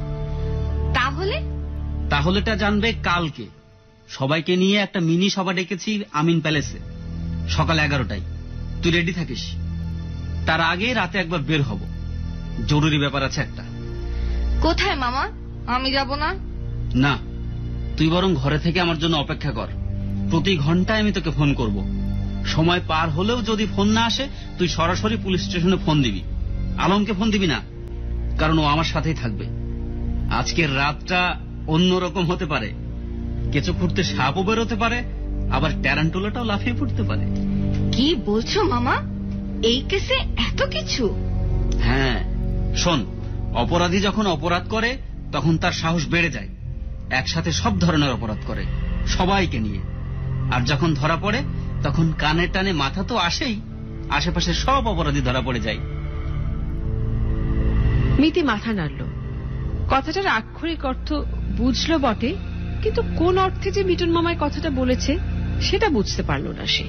তাহলেটা জানবে কালকে। সবাইকে নিয়ে একটা মিনি সভা ডেকেছি আমিন প্যালেসে, সকাল 11টায়। তুই রেডি থাকিস। তার আগে রাতে একবার বের হব, জরুরি ব্যাপার আছে একটা। কোথায় মামা? আমি যাব না। না, তুই বরং ঘরে থেকে আমার জন্য অপেক্ষা কর। প্রতি ঘন্টায় আমি তোকে ফোন করব। সময় পার হলেও যদি ফোন না আসে, তুই সরাসরি পুলিশ স্টেশনে ফোন দিবি। আলমকে ফোন দিবি না, কারণ ও আমার সাথেই থাকবে। আজকের রাতটা অন্যরকম হতে পারে। কেঁচো খুঁড়তে সাপও বেরোতে পারে, আবার ট্যারান্টুলাটাও লাফিয়ে পড়তে পারে। কি বলছো মামা? এই কেসে এত কিছু? হ্যাঁ শোন, অপরাধী যখন অপরাধ করে তখন তার সাহস বেড়ে যায়। একসাথে সব ধরনের অপরাধ করে, সবাইকে নিয়ে। আর যখন ধরা পড়ে তখন কানে টানে মাথা তো আসেই, আশেপাশে সব অপরাধী ধরা পড়ে যায়। মিতি মাথা নাড়ল। কথাটার আক্ষরিক অর্থ বুঝলো বটে, কিন্তু কোন অর্থে যে মিটন মামায় কথাটা বলেছে সেটা বুঝতে পারল না সে।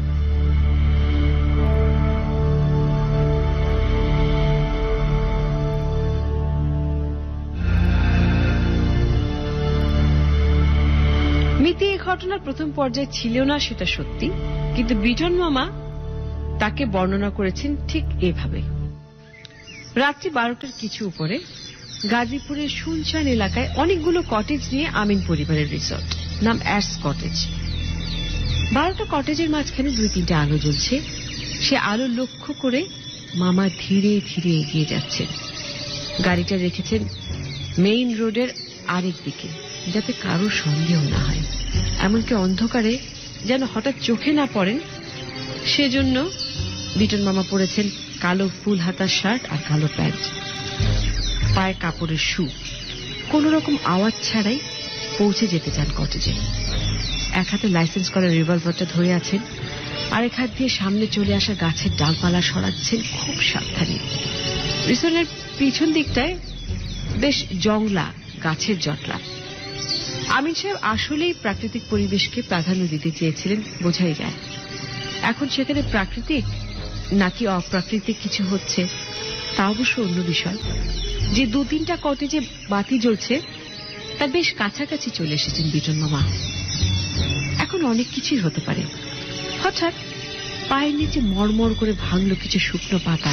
মিতি এই ঘটনার প্রথম পর্যায়ে ছিল না সেটা সত্যি, কিন্তু বিটন মামা তাকে বর্ণনা করেছেন ঠিক এভাবে। রাত্রি 12টার কিছু উপরে গাজীপুরের শুনশান এলাকায় অনেকগুলো কটেজ নিয়ে আমিন পরিবারের রিসর্ট, নাম অ্যাশ কটেজ। 12টা কটেজের মাঝখানে 2-3টে আলো জ্বলছে। সে আলো লক্ষ্য করে মামা ধীরে ধীরে এগিয়ে যাচ্ছেন। গাড়িটা রেখেছেন মেইন রোডের আরেক দিকে, যাতে কারো সন্দেহ না হয়, এমনকি অন্ধকারে যেন হঠাৎ চোখে না পড়েন সেজন্য বিটন মামা পরেছেন কালো ফুল হাতার শার্ট আর কালো প্যান্ট, পায়ে কাপড়ের শু। কোন রকম আওয়াজ ছাড়াই পৌঁছে যেতে চান কটেজে। এক হাতে লাইসেন্স করা রিভলভারটা ধরে আছেন, আরেক হাত দিয়ে সামনে চলে আসা গাছের ডালপালা সরাচ্ছেন খুব সাবধানে। রিসোর্টের পিছন দিকটায় বেশ জংলা, গাছের জটলা। আমিন সাহেব আসলেই প্রাকৃতিক পরিবেশকে প্রাধান্য দিতে চেয়েছিলেন, বোঝাই যায়। এখন সেখানে প্রাকৃতিক নাকি অপ্রাকৃতিক কিছু হচ্ছে তা অবশ্য অন্য বিষয়। যে 2-3টা কটেজে বাতি জ্বলছে তার বেশ কাছাকাছি চলে এসেছেন বিটন মামা। এখন অনেক কিছুই হতে পারে। হঠাৎ পায়ের নিচে মরমর করে ভাঙল কিছু শুকনো পাতা।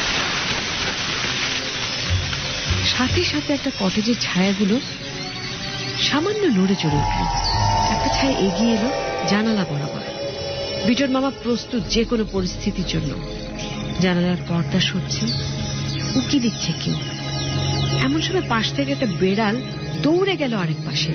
সাথে সাথে একটা কটেজের ছায়াগুলো সামান্য নড়ে চড়ে উঠল। একটা ছায়া এগিয়ে এলো জানালা বরাবর। বিটন মামা প্রস্তুত যে কোনো পরিস্থিতির জন্য। জানালার পর্দা সরছেন, উকি দিচ্ছে কেউ। এমন সময় পাশ থেকে একটা বেড়াল দৌড়ে গেল আরেক পাশে।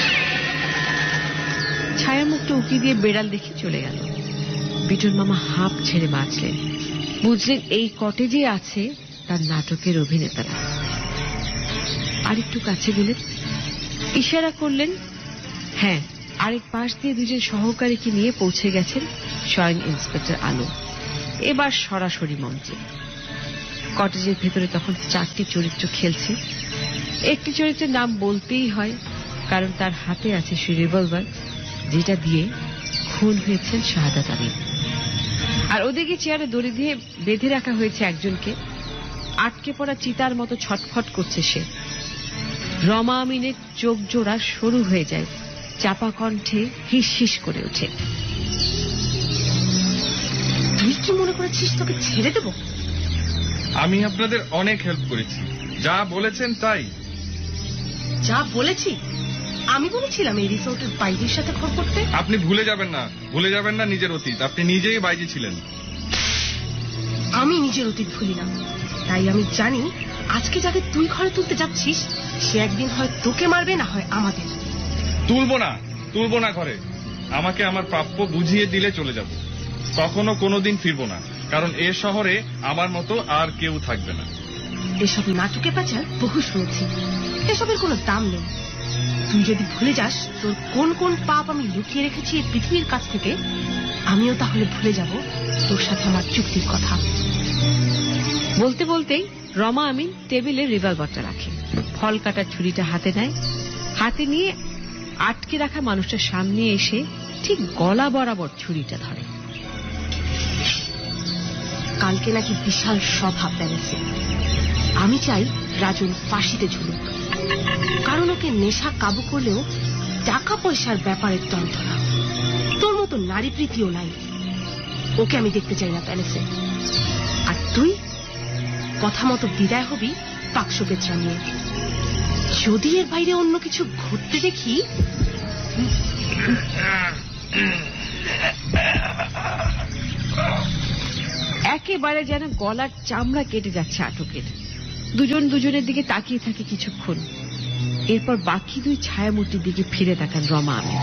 ছায়া মুখটা উকি দিয়ে বেড়াল দেখে চলে গেল। বিটন মামা হাঁপ ছেড়ে বাঁচলেন। বুঝলেন এই কটেজে আছে তার নাটকের অভিনেতারা। আরেকটু কাছে গেলেন, ইশারা করলেন। হ্যাঁ, আরেক পাশ দিয়ে 2জন সহকারীকে নিয়ে পৌঁছে গেছেন স্বয়ং ইন্সপেক্টর আলো। এবার সরাসরি মঞ্চে। কটেজের ভেতরে তখন 4টি চরিত্র খেলছে। একটি চরিত্রের নাম বলতেই হয়, কারণ তার হাতে আছে সেই রিভলভার যেটা দিয়ে খুন হয়েছেন শাহাদাত আমিন। আর ওদিকে চেয়ারে দড়ি দিয়ে বেঁধে রাখা হয়েছে একজনকে। আটকে পড়া চিতার মতো ছটফট করছে সে। রমা আমিনের চোখ জোড়া সরু হয়ে যায়, চাপা কণ্ঠে হিস হিস করে ওঠে। তুই কি মনে করেছিস তোকে ছেড়ে দেব? আমি আপনাদের অনেক হেল্প করেছি, যা বলেছেন তাই। যা বলেছি? আমি বলেছিলাম এই রিসোর্টের বাইরের সাথে ঘর করতে? আপনি ভুলে যাবেন না নিজের অতীত। আপনি নিজেই বাইরে ছিলেন। আমি নিজের অতীত ভুলি না, তাই আমি জানি আজকে যাকে তুই ঘরে তুলতে যাচ্ছিস সে একদিন হয় তোকে মারবে, না হয় আমাদের। তুলবো না ঘরে। আমাকে আমার প্রাপ্য বুঝিয়ে দিলে চলে যাব। কখনো কোনোদিন ফিরবো না, কারণ এ শহরে আমার মতো আর কেউ থাকবে না। এসব নাটকে পাচার বহু শুনেছি, এসবের কোনো দাম নেই। তুই যদি ভুলে যাস তোর কোন কোন পাপ আমি লুকিয়ে রেখেছি এই পৃথিবীর কাছ থেকে, আমিও তাহলে ভুলে যাব তোর সাথে আমার চুক্তির কথা। বলতে বলতেই রমা আমিন টেবিলে রিভলভারটা রাখে, ফল কাটার ছুরিটা হাতে নেয়। হাতে নিয়ে আটকে রাখা মানুষটার সামনে এসে ঠিক গলা বরাবর ছুরিটা ধরে। কালকে নাকি বিশাল সভা প্যালেসে। আমি চাই রাজন ফাঁসিতে ঝুলুক, কারণ ওকে নেশা কাবু করলেও টাকা পয়সার ব্যাপারে দ্বন্দ্ব না। তোর মতো নারী প্রীতিও নাই। ওকে আমি দেখতে চাই না প্যালেসে। আর তুই কথা মতো বিদায় হবি বাক্স পেঁচড়া নিয়ে। যদি এর বাইরে অন্য কিছু ঘটতে দেখি। একেবারে যেন গলার চামড়া কেটে যাচ্ছে আটকের। দুজন দুজনের দিকে তাকিয়ে থাকে কিছুক্ষণ। এরপর বাকি দুই ছায়ামূর্তির দিকে ফিরে তাকান রমা আমিন।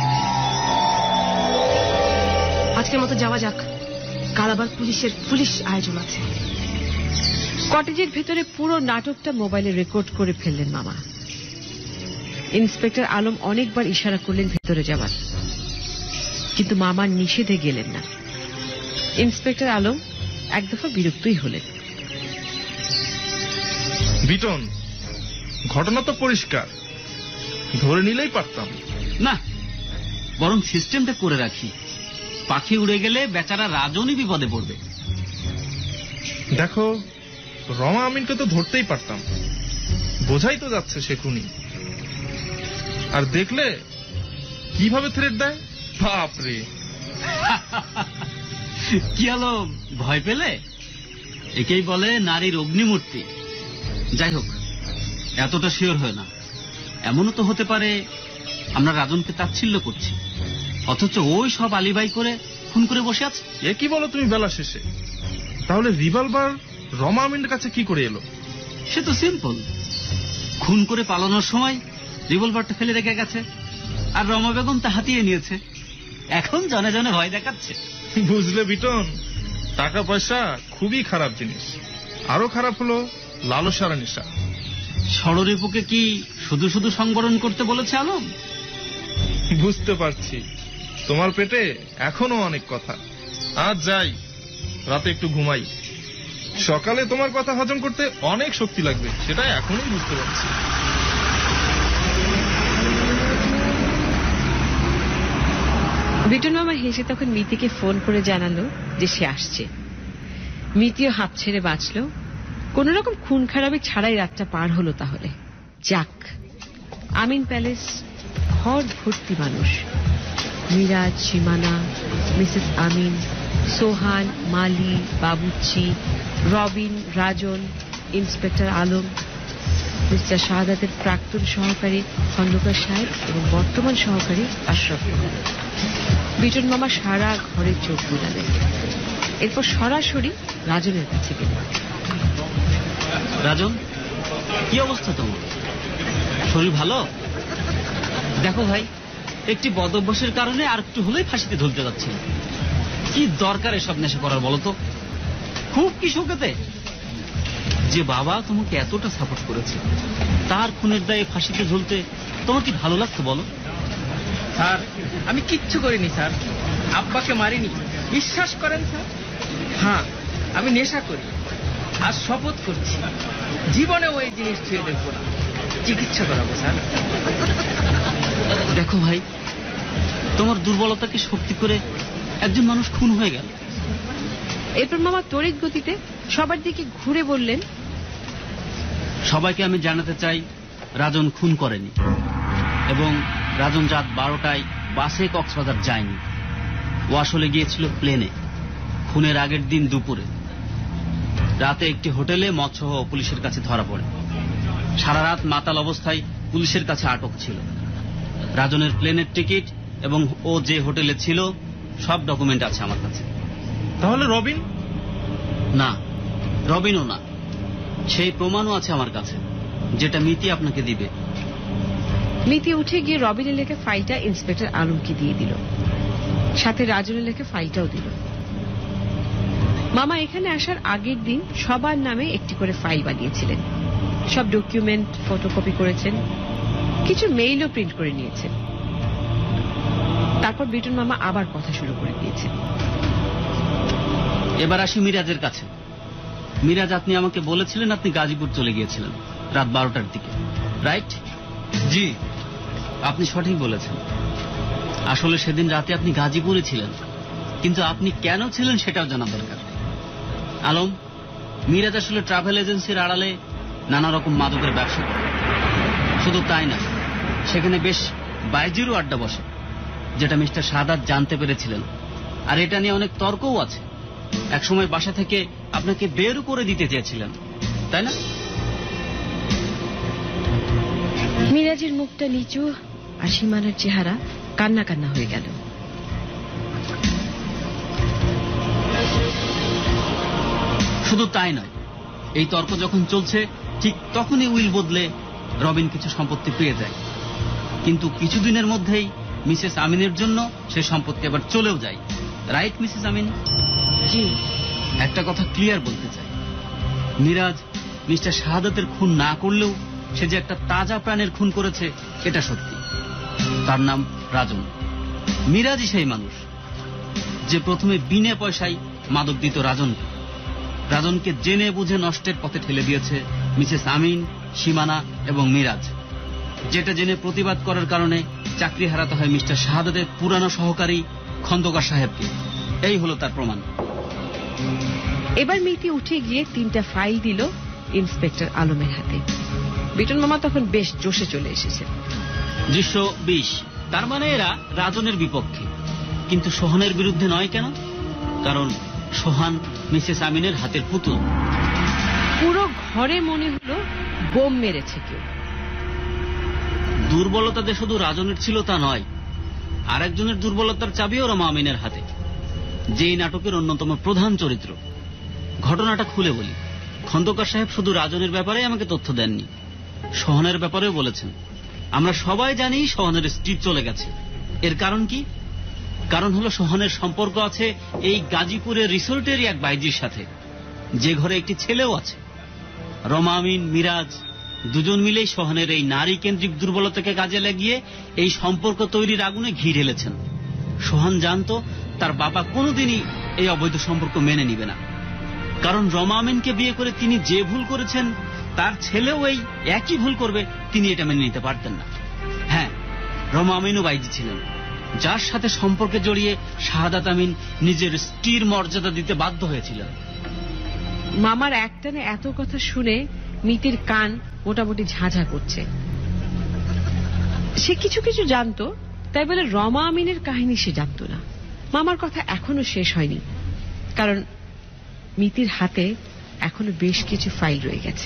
আজকের মতো যাওয়া যাক, কাল আবার পুলিশ আয়োজন আছে। কটেজের ভেতরে পুরো নাটকটা মোবাইলে রেকর্ড করে ফেললেন মামা। ইন্সপেক্টর আলম অনেকবার ইশারা করলেন ভেতরে যাবার, কিন্তু মামার নিষেধে গেলেন না। ইন্সপেক্টর আলম এক দফা বিরক্তই হলেন। বিটন, ঘটনা তো পরিষ্কার, ধরে নিলেই পারতাম। না, বরং সিস্টেমটা করে রাখি, পাখি উড়ে গেলে বেচারা রাজনই বিপদে পড়বে। দেখো, রমা আমিনকে তো ধরতেই পারতাম, বোঝাই তো যাচ্ছে সে খুনি। আর দেখলে কিভাবে থ্রেট দেয়, বাপরে। কি হলো, ভয় পেলে? একেই বলে নারীর অগ্নিমূর্তি। যাই হোক, এতটা শিওর হয় না। এমনও তো হতে পারে আমরা রাজনকে তাচ্ছিল্য করছি, অথচ ওই সব আলিবাই করে খুন করে বসে আছে। এ কি বলো তুমি বেলা শেষে? তাহলে রিভলভার রমা আমিনের কাছে কি করে এলো? সে তো সিম্পল, খুন করে পালানোর সময় রিভলভারটা ফেলে রেখে গেছে, আর রমা বেগম তা হাতিয়ে নিয়েছে। এখন জনে জনে ভয় দেখাচ্ছে। বুঝলে বিটন, টাকা পয়সা খুবই খারাপ জিনিস, আরো খারাপ হলো লালসার নেশা। ষড়রিপুকে কি শুধু শুধু সংবরণ করতে বলেছে আলম? বুঝতে পারছি, তোমার পেটে এখনো অনেক কথা। আজ যাই, রাতে একটু ঘুমাই, সকালে তোমার কথা হজম করতে অনেক শক্তি লাগবে, সেটা এখনই বুঝতে পারছি। বিটন মামা হেসে তখন মিতিকে ফোন করে জানালো যে সে আসছে। মিতিও হাঁপ ছেড়ে বাঁচল, কোন রকম খুন খারাপি ছাড়াই রাতটা পার হলো। তাহলে যাক, আমিন প্যালেস ঘর ভর্তি মানুষ। মিরাজ, সীমানা, মিসেস আমিন, সোহান, মালি, বাবুচ্চি, রবিন, রাজন, ইন্সপেক্টর আলম, মিস্টার শাহাদাতের প্রাক্তন সহকারী খন্দকার সাহেব এবং বর্তমান সহকারী আশরাফ। বিটন মামা সারা ঘরে চোখ বুলালেন, এরপর সরাসরি রাজনের কাছে গেলেন। রাজন, কি অবস্থা তোমার? শরীর ভালো? দেখো ভাই, একটি বদ অভ্যাসের কারণে আর একটু হলেই ফাঁসিতে ঝুলতে যাচ্ছে। কি দরকার এসব নেশা করার বলো তো? খুব কি শোকেতে যে বাবা তোমাকে এতটা সাপোর্ট করেছে, তার খুনের দায়ে ফাঁসিতে ঝুলতে তোমার কি ভালো লাগতো বলো? স্যার, আমি কিচ্ছু করিনি স্যার, আব্বাকে মারিনি, বিশ্বাস করেন স্যার। হ্যাঁ, আমি নেশা করি, আর শপথ করছি জীবনে ওই জিনিস ছুঁয়ে দেখবো না, চিকিৎসা করাবো স্যার। দেখো ভাই, তোমার দুর্বলতাকে শক্তি করে একজন মানুষ খুন হয়ে গেল। এরপর মামা তড়িৎ গতিতে সবার দিকে ঘুরে বললেন, সবাইকে আমি জানাতে চাই রাজন খুন করেনি, এবং রাজন রাত 12টায় বাসে কক্সবাজার যায়নি। ও আসলে গিয়েছিল প্লেনে। খুনের আগের দিন দুপুরে রাতে একটি হোটেলে মৎস্য পুলিশের কাছে ধরা পড়ে। সারা রাত মাতাল অবস্থায় পুলিশের কাছে আটক ছিল। রাজনের প্লেনের টিকিট এবং ও যে হোটেলে ছিল সব ডকুমেন্ট আছে আমার কাছে। তাহলে রবিন? না, রবিনও না। সেই প্রমাণও আছে আমার কাছে, যেটা মিতি আপনাকে দিবে। মিতি উঠে গিয়ে রবিনের লেখা ফাইলটা ইন্সপেক্টর আলমকে দিয়ে দিল, সাথে রাজনের লেখা ফাইলটাও দিল। মামা এখানে আসার আগের দিন সবার নামে একটি করে ফাইল বানিয়েছিলেন। সব ডকুমেন্ট ফটোকপি করেছেন, কিছু মেইলও প্রিন্ট করে নিয়েছেন। তারপর বিটন মামা আবার কথা শুরু করে দিয়েছেন। এবার আসি মিরাজের কাছে। মিরাজ, আপনি আমাকে বলেছিলেন আপনি গাজীপুর চলে গিয়েছিলেন রাত 12টার দিকে, রাইট? জি, আপনি সঠিক বলেছেন। আসলে সেদিন রাতে আপনি গাজীপুরে ছিলেন, কিন্তু আপনি কেন ছিলেন সেটাও জানা দরকার। আলম, মিরাজ আসলে ট্রাভেল এজেন্সির আড়ালে নানা রকম মাদকের ব্যবসা করে। শুধু তাই না, সেখানে বেশ বাইজিরও আড্ডা বসে, যেটা মিস্টার শাহাদাত জানতে পেরেছিলেন। আর এটা নিয়ে অনেক তর্কও আছে। একসময় বাসা থেকে আপনাকে বের করে দিতে চেয়েছিলেন, তাই না? মিরাজের মুখটা নিচু আর সীমানার চেহারা কান্না কান্না হয়ে গেল। শুধু তাই নয়, এই তর্ক যখন চলছে ঠিক তখনই উইল বদলে রবিন কিছু সম্পত্তি পেয়ে যায়, কিন্তু কিছুদিনের মধ্যেই মিসেস আমিনের জন্য সে সম্পত্তি আবার চলেও যায়। Right Mrs Amin? জি। একটা কথা ক্লিয়ার বলতে চাই, মিরাজ মিস্টার শাহাদাতের খুন না করলেও সে যে একটা তাজা প্রাণের খুন করেছে এটা সত্যি। তার নাম রাজন। মিরাজই সেই মানুষ যে প্রথমে বিনা পয়সায় মাদক দিত রাজনকে। রাজনকে জেনে বুঝে নষ্টের পথে ঠেলে দিয়েছে মিসেস আমিন, সীমানা এবং মিরাজ, যেটা জেনে প্রতিবাদ করার কারণে চাকরি হারাতে হয় মিস্টার শাহাদাতের পুরানো সহকারী খন্দকার সাহেবকে। এই হলো তার প্রমাণ। এবার মিতি উঠে গিয়ে 3টা ফাইল দিল ইন্সপেক্টর আলমের হাতে। বিটন মামা তখন বেশ জোশে চলে এসেছে। দৃশ্য 20। তার মানে এরা রাজনের বিপক্ষে, কিন্তু সোহানের বিরুদ্ধে নয় কেন? কারণ সোহান মিসেস আমিনের হাতের পুতুল। পুরো ঘরে মনে হলো বোম মেরেছে কেউ। দুর্বলতা যে শুধু রাজনের ছিল তা নয়, আরেকজনের দুর্বলতার চাবিও রমা আমিনের হাতে, যেই নাটকের অন্যতম প্রধান চরিত্র। ঘটনাটা খুলে বলি, খন্দকার সাহেব শুধু রাজনের ব্যাপারে আমাকে তথ্য দেননি, সোহানের ব্যাপারেও বলেছেন। আমরা সবাই জানি সোহানের স্ত্রী চলে গেছে। এর কারণ কি? কারণ হলো সোহানের সম্পর্ক আছে এই গাজীপুরের রিসোর্টেরই এক বাইজির সাথে, যে ঘরে একটি ছেলেও আছে। রমা আমিন, মিরাজ দুজন মিলেই সোহানের এই নারী কেন্দ্রিক দুর্বলতাকে কাজে লাগিয়ে এই সম্পর্ক তৈরির আগুনে ঘি ঢেলেছেন। সোহান জানতো তার বাবা কোনোদিনই এই অবৈধ সম্পর্ক মেনে নিবে না, কারণ রমা আমিনকে বিয়ে করে তিনি যে ভুল করেছেন তার ছেলেও এই একই ভুল করবে, তিনি এটা মেনে নিতে পারতেন না। হ্যাঁ, রমা আমিনও বাইজি ছিলেন, যার সাথে সম্পর্কে জড়িয়ে শাহাদাত আমিন নিজের স্ত্রীর মর্যাদা দিতে বাধ্য হয়েছিলেন। মামার একটানে এত কথা শুনে মিতির কান মোটামুটি ঝাঁঝা করছে। সে কিছু কিছু জানতো, তাই বলে রমা আমিনের কাহিনী সে জানতো না। মামার কথা এখনো শেষ হয়নি, কারণ মিতির হাতে এখনো বেশ কিছু ফাইল রয়ে গেছে।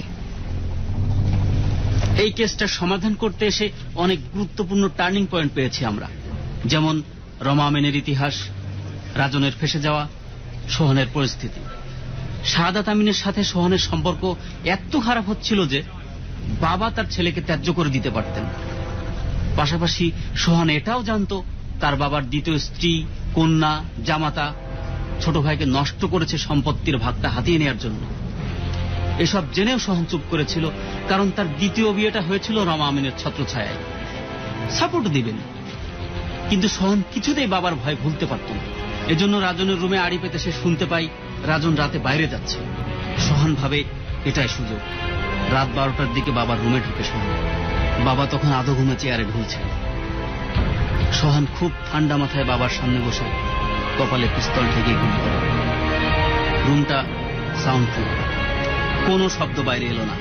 এই কেসটার সমাধান করতে এসে অনেক গুরুত্বপূর্ণ টার্নিং পয়েন্ট পেয়েছি আমরা, যেমন রমা আমিনের ইতিহাস, রাজনের ফেসে যাওয়া, সোহানের পরিস্থিতি। শাহাদাত আমিনের সাথে সোহানের সম্পর্ক এত খারাপ হচ্ছিল যে বাবা তার ছেলেকে ত্যায্য করে দিতে পারতেন। পাশাপাশি সোহান এটাও জানতো তার বাবার দ্বিতীয় স্ত্রী, কন্যা, জামাতা, ছোট ভাইকে নষ্ট করেছে সম্পত্তির ভাগটা হাতিয়ে নেওয়ার জন্য। এসব জেনেও সোহান চুপ করেছিল, কারণ তার দ্বিতীয় বিয়েটা হয়েছিল রমা আমিনের ছত্রছায়ায়। সাপোর্ট দিবেন, কিন্তু সোহান কিছুতেই বাবার ভয় ভুলতে পারত না। এজন্য রাজনের রুমে আড়ি পেতে সে শুনতে পাই রাজন রাতে বাইরে যাচ্ছে। সোহান ভাবে এটাই সুযোগ। রাত 12টার দিকে বাবার রুমে ঢুকে সোহান। বাবা তখন আধো ঘুমে চেয়ারে ঢুলছে। সোহান খুব ঠান্ডা মাথায় বাবার সামনে বসে কপালে পিস্তল ঠেকে ঘুম করে। রুমটা সাউন্ড প্রুফ, কোনো শব্দ বাইরে এলো না।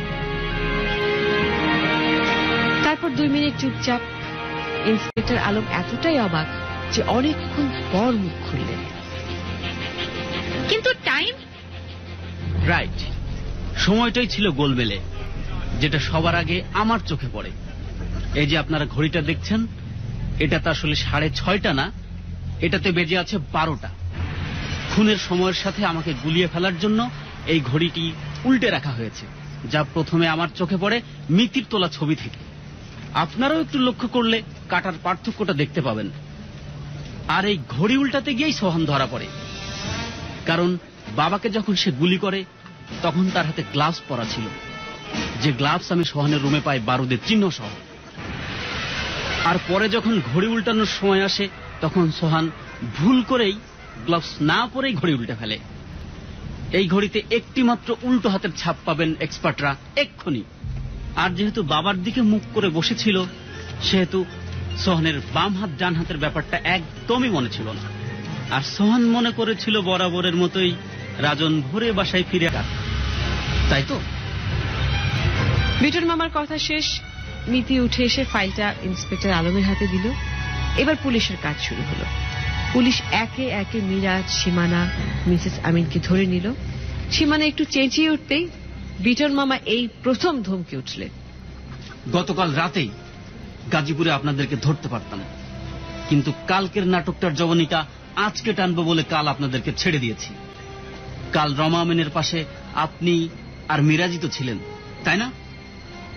তারপর 2 মিনিট চুপচাপ। ইন্সপেক্টর আলম এতটাই অবাক যে অনেকক্ষণ পর মুখ খুললেন। কিন্তু টাইম? রাইট, সময়টাই ছিল গোলমেলে, যেটা সবার আগে আমার চোখে পড়ে। এই যে আপনারা ঘড়িটা দেখছেন, এটা তো আসলে 6:30 না, এটাতে বেজে আছে 12টা। খুনের সময়ের সাথে আমাকে গুলিয়ে ফেলার জন্য এই ঘড়িটি উল্টে রাখা হয়েছে, যা প্রথমে আমার চোখে পড়ে মিতির তোলা ছবি থেকে। আপনারাও একটু লক্ষ্য করলে কাটার পার্থক্যটা দেখতে পাবেন। আর এই ঘড়ি উল্টাতে গিয়েই সোহান ধরা পড়ে, কারণ বাবাকে যখন সে গুলি করে তখন তার হাতে গ্লাভস পরা ছিল, যে গ্লাভস আমি সোহানের রুমে পাই বারুদের চিহ্ন সহ। আর পরে যখন ঘড়ি উল্টানোর সময় আসে তখন সোহান ভুল করেই গ্লাভস না পরেই ঘড়ি উল্টে ফেলে। এই ঘড়িতে একটি মাত্র উল্টো হাতের ছাপ পাবেন এক্সপার্টরা এক্ষুনি। আর যেহেতু বাবার দিকে মুখ করে বসেছিল, সেহেতু সোহানের বাম হাত ডান হাতের ব্যাপারটা একদমই মনে ছিল না। আর সোহান মনে করেছিল বরাবরের মতোই রাজন ভোরে বাসায় ফিরে আসে, তাই তো? বিটন মামার কথা শেষ। মিতি উঠে এসে ফাইলটা ইন্সপেক্টর আলমের হাতে দিল। এবার পুলিশের কাজ শুরু হলো। পুলিশ একে একে মিরাজ, সীমানা, মিসেস আমিনকে ধরে নিল। সীমানা একটু চেঁচিয়ে উঠতেই বিটন মামা এই প্রথম ধমকে উঠলেন। গতকাল রাতেই গাজীপুরে আপনাদেরকে ধরতে পারতাম, কিন্তু কালকের নাটকটার জবনিকা আজকে টানবো বলে কাল আপনাদেরকে ছেড়ে দিয়েছি। কাল রমা আমিনের পাশে আপনি আর মিরাজই তো ছিলেন, তাই না?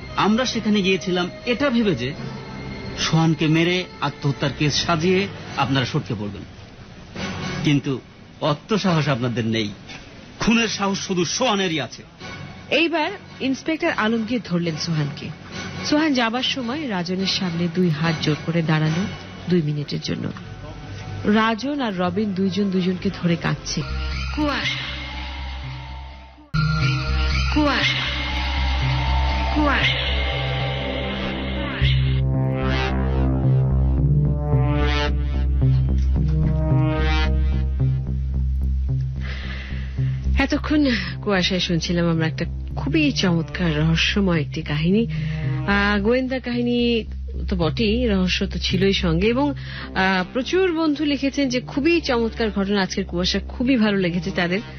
আমরা সেখানে গিয়েছিলাম এটা ভেবে যে সোহানকে মেরে আত্মহত্যার কেস সাজিয়ে আপনারা সটকে পড়বেন, কিন্তু অত সাহস আপনাদের নেই। খুনের সাহস শুধু সোহানেরই আছে। এইবার ইন্সপেক্টর আলমগীর ধরলেন সোহানকে। সোহান যাবার সময় রাজনের সামনে 2 হাত জোর করে দাঁড়ালো 2 মিনিটের জন্য। রাজন আর রবিন দুজনকে ধরে কাঁদছে। কুয়াশা, কুয়াশা, কুয়াশা। এতক্ষণ কুয়াশায় শুনছিলাম আমরা একটা খুবই চমৎকার রহস্যময় একটি কাহিনী, গোয়েন্দা কাহিনী তো বটেই, রহস্য তো ছিলই সঙ্গে, এবং প্রচুর বন্ধু লিখেছেন যে খুবই চমৎকার ঘটনা। আজকের কুয়াশা খুবই ভালো লেগেছে তাদের।